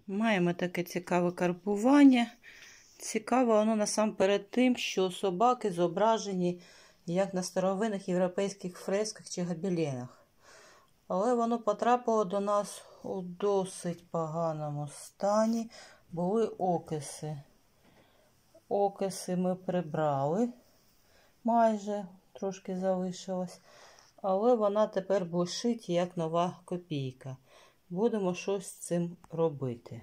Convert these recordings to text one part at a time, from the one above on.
Маємо таке цікаве карбування. Цікаво воно насамперед тим, що собаки зображені як на старовинних європейських фресках чи гобеленах. Але воно потрапило до нас у досить поганому стані. Були окиси. Окиси ми прибрали. Майже трошки залишилось. Але вона тепер блищить як нова копійка. Будемо щось з цим робити.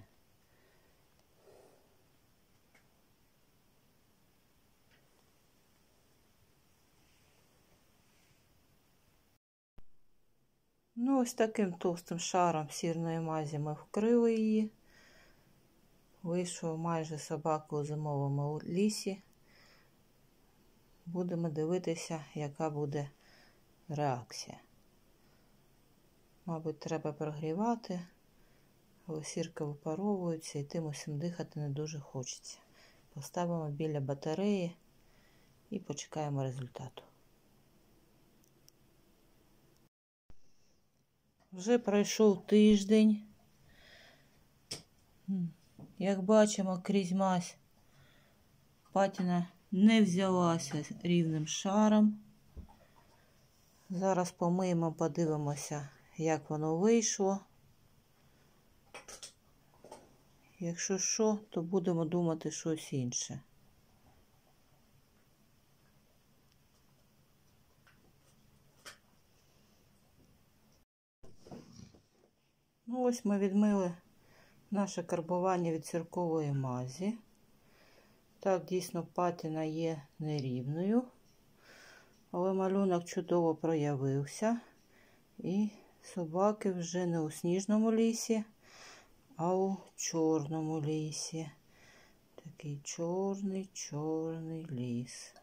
Ну, ось таким товстим шаром сірної мазі ми вкрили її. Вийшов майже собака у зимовому лісі. Будемо дивитися, яка буде реакція. Мабуть, треба прогрівати, але сірка випаровується і тим усім дихати не дуже хочеться. Поставимо біля батареї і почекаємо результату. Вже пройшов тиждень. Як бачимо, крізь мазь патіна не взялася рівним шаром. Зараз помиємо, подивимося, як воно вийшло. Якщо що, то будемо думати щось інше. Ну, ось ми відмили наше карбування від сіркової мазі. Так, дійсно, патіна є нерівною, але малюнок чудово проявився. І собаки вже не у сніжному лісі, а у чорному лісі. Такий чорний ліс.